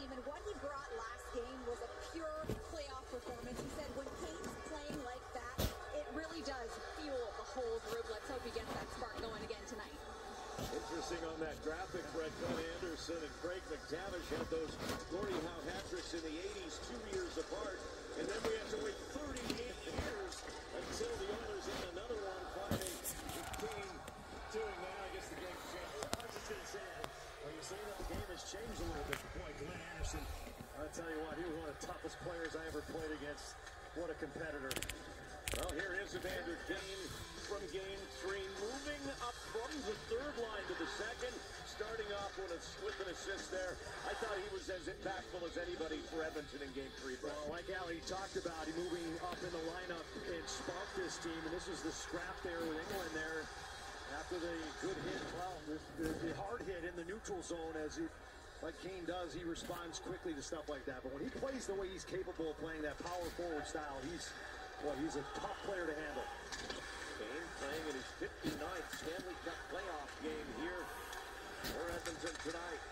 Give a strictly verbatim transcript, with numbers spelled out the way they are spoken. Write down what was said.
team, and what he brought last game was a pure playoff performance. He said when Kane's playing like that, it really does fuel the whole group. Let's hope he gets that spark going again tonight. Interesting on that graphic, Brett Gunn Anderson and Craig McTavish had those Gordie Howe hat-tricks in the eighties, two years apart, and then we have to wait thirty-eight years until the Oilers in another one, finding Kane doing that. I guess the game's changed. I was just going to say that. Well, you're saying that the game has changed a little bit. Boy, Glenn Anderson, I'll tell you what, he was one of the toughest players I ever played against. What a competitor. Well, here is Evander Kane from game three, moving up from the third line to the second, starting off with, a, with an assist there. I thought he was as impactful as anybody for Edmonton in game three. Well, like Ali talked about, he moving up in the lineup and sparked this team, and this is the scrap there with England there. After the good hit, well, the, the, the hard hit in the neutral zone, as he, like Kane does, he responds quickly to stuff like that. But when he plays the way he's capable of playing that power forward style, he's, well, he's a tough player to handle. Kane playing in his fifty-ninth Stanley Cup playoff game here for Edmonton tonight.